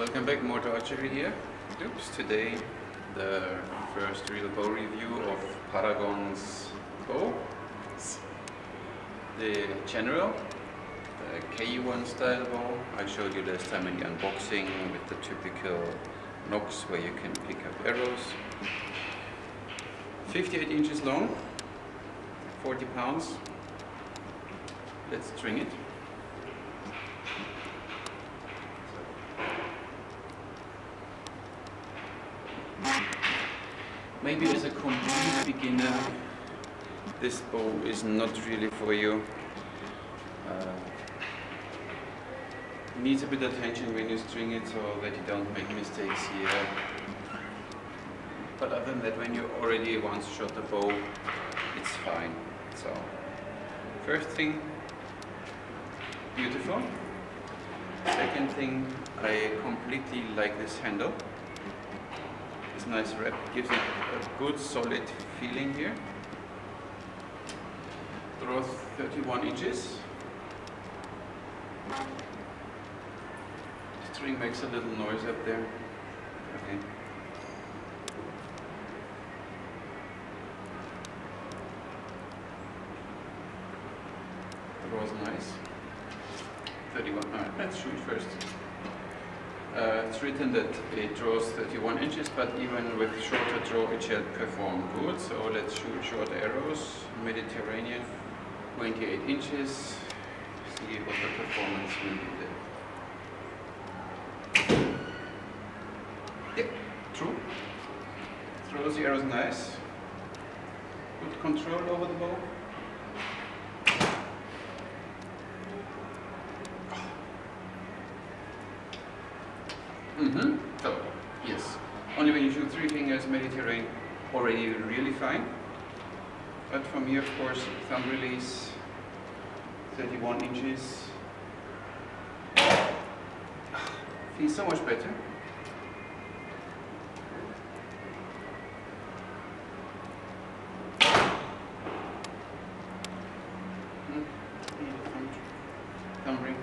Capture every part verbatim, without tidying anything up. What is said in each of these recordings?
Welcome back, Motor Archery here. Oops, today the first real bow review of Paragon's bow. The General, the K U one style bow. I showed you last time in the unboxing with the typical nocks where you can pick up arrows. fifty-eight inches long, forty pounds. Let's string it. Maybe as a complete beginner, this bow is not really for you. Uh, needs a bit of attention when you string it so that you don't make mistakes here. But other than that, when you already once shot the bow, it's fine. So, first thing, beautiful. Second thing, I completely like this handle. This nice wrap gives it a good solid feeling here. Draws thirty-one inches. String makes a little noise up there. Okay. Draws nice. thirty-one. Alright, let's shoot first. Uh, it's written that it draws thirty-one inches, but even with shorter draw it shall perform good. So let's shoot short arrows. Mediterranean, twenty-eight inches. See what the performance will be there. Yep, true. Throws the arrows nice. Good control over the bow. Mm-hmm. So, yes, only when you shoot three fingers, Mediterranean, already really fine. But from here, of course, thumb release, thirty-one inches. Feels so much better. Hmm. Thumb, thumb ring.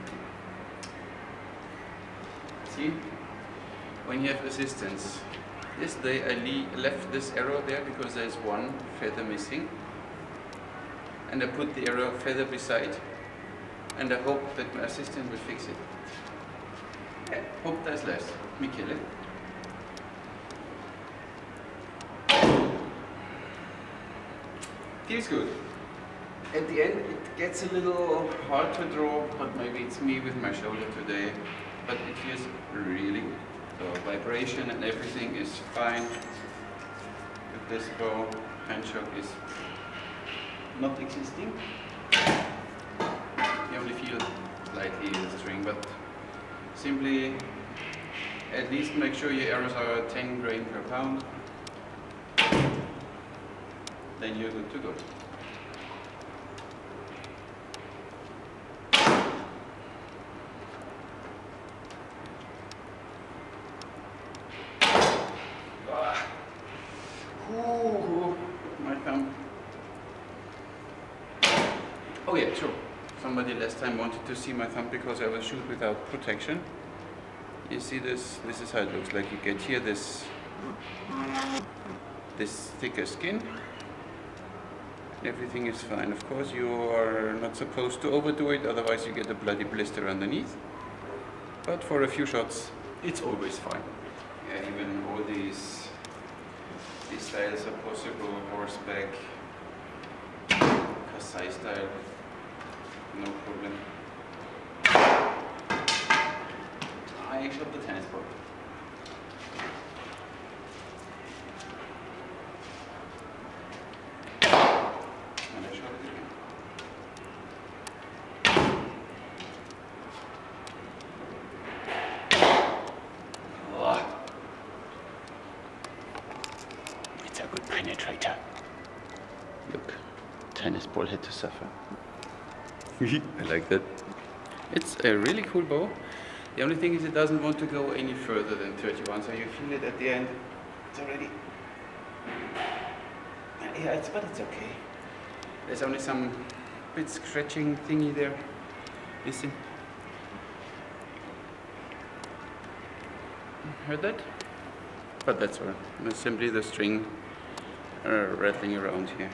See? When you have assistance. This day I le left this arrow there because there's one feather missing. And I put the arrow feather beside. And I hope that my assistant will fix it. Yeah, hope there's less. Michele. Feels good. At the end it gets a little hard to draw, but maybe it's me with my shoulder today. But it feels really good. So vibration and everything is fine with this bow. Handshock is not existing. You only feel slightly the string, but simply at least make sure your arrows are ten grain per pound. Then you're good to go. Ooh, my thumb. Oh yeah, true. Somebody last time wanted to see my thumb because I will shoot without protection. You see this? This is how it looks like. You get here this this thicker skin. Everything is fine. Of course, you are not supposed to overdo it, otherwise you get a bloody blister underneath. But for a few shots, it's always fine. Yeah, even all these These styles are possible, horseback, Kasai style, no problem. I shot the tennis ball. And I shot it again. A good penetrator. Look, tennis ball had to suffer. I like that. It's a really cool bow. The only thing is it doesn't want to go any further than thirty-one, so you feel it at the end. It's already... Yeah, it's, but it's okay. There's only some bit scratching thingy there. Listen. Heard that? But that's all. It's simply the string uh, rattling around here.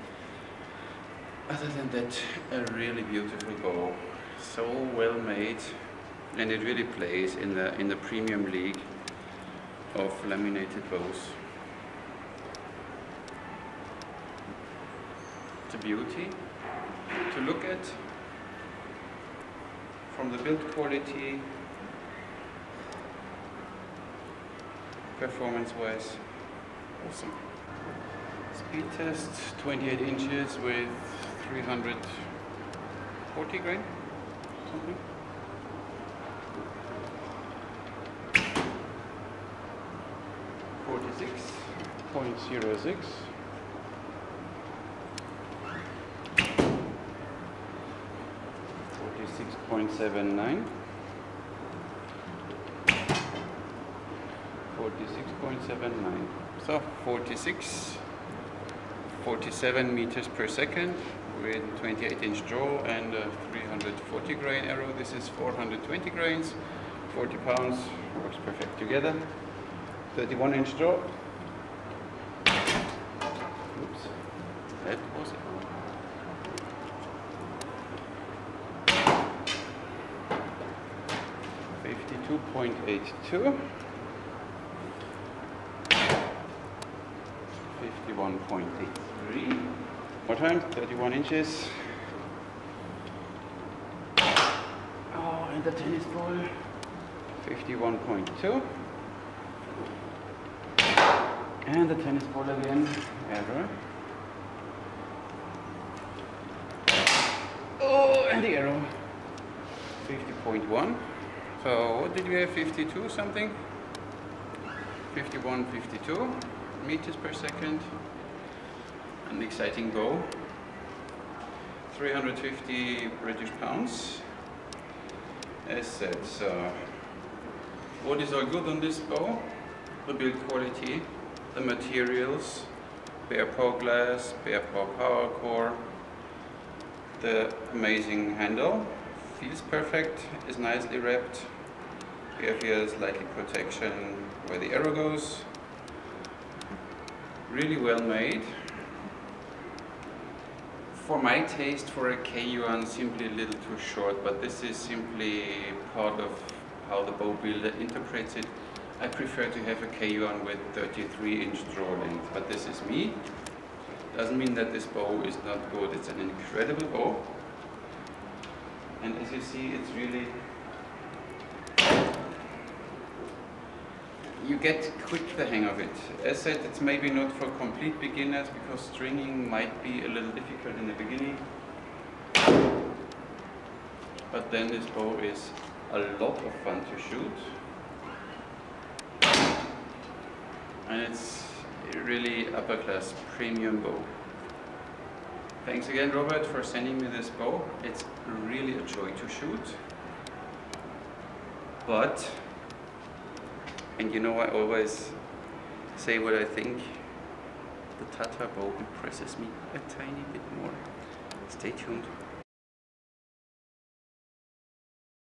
Other than that, a really beautiful bow. So well made, and it really plays in the in the premium league of laminated bows. It's a beauty to look at. From the build quality, performance-wise, awesome. Speed test, twenty-eight inches with three hundred forty grain, something. forty-six point zero six. forty-six point seven nine. forty-six point seven nine. So forty-six, forty-seven meters per second with twenty-eight inch draw and a three hundred forty grain arrow. This is four hundred twenty grains, forty pounds, works perfect together. thirty-one inch draw. Oops, that was it. fifty-two point eight two. fifty-one point eight three. More time, thirty-one inches. Oh, and the tennis ball. fifty-one point two. And the tennis ball again. Error. Oh, and the arrow. fifty point one. So what did we have? fifty-two something? fifty-one, fifty-two meters per second. An exciting bow. three hundred fifty British pounds. As said, so what is all good on this bow? The build quality, the materials, bare paw glass, bare paw power core, the amazing handle, feels perfect, is nicely wrapped. We have here slightly protection where the arrow goes. Really well made. For my taste, for a K yuan, simply a little too short, but this is simply part of how the bow builder interprets it. I prefer to have a K yuan with thirty-three inch draw length, but this is me. Doesn't mean that this bow is not good. It's an incredible bow. And as you see, it's really, you get quick the hang of it. As said, it's maybe not for complete beginners because stringing might be a little difficult in the beginning. But then this bow is a lot of fun to shoot. And it's really upper class premium bow. Thanks again, Robert, for sending me this bow. It's really a joy to shoot. But, and you know I always say what I think, the Tata bow impresses me a tiny bit more. Stay tuned.